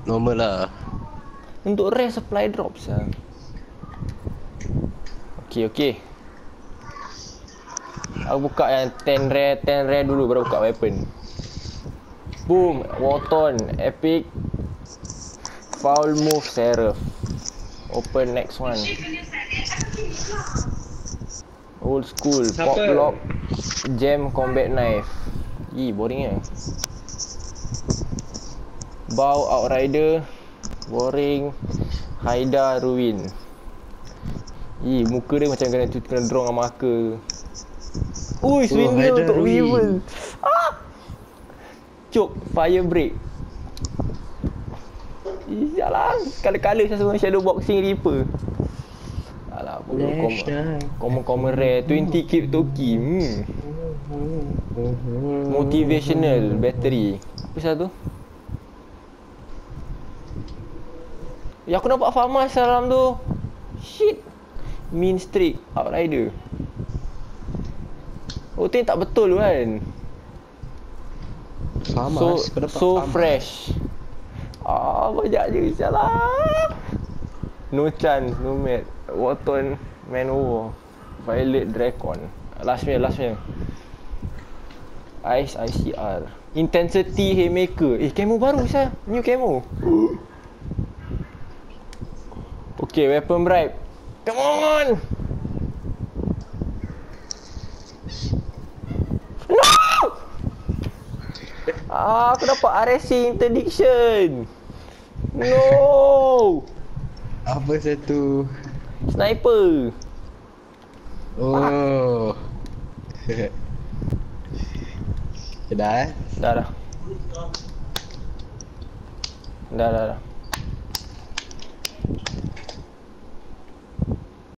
Normal lah. Untuk rare supply drop sah. Okay. Aku buka yang 10 rare dulu baru buka weapon. Boom, Wharton, epic. Foul move, Seraph. Open next one. Old school, pop lock, jam combat knife. Boring Bow outrider, boring. Haida ruin. Muka dia macam kena draw dengan marker. Swindle untuk Weevil. Choke, fire break. Yalah, kala-kala saya semua shadow boxing Reaper. Alah, common rare 20 keep Toki. Motivational battery. Apa satu? Aku nampak Farmas dalam tu. Shit. Mean streak outrider. Tu yang tak betul kan. Farmas, so fresh. Banyak je salah. No chance, no mat. Wharton, Manowar, Violet Dracon. Last meal. Ice ICR. Intensity Haymaker. Camo baru sah. New camo. Okay, weapon bribe. Come on. No! Aku dapat RSC interdiction. No! Apa satu? Sniper. Oh. Dah. Dah.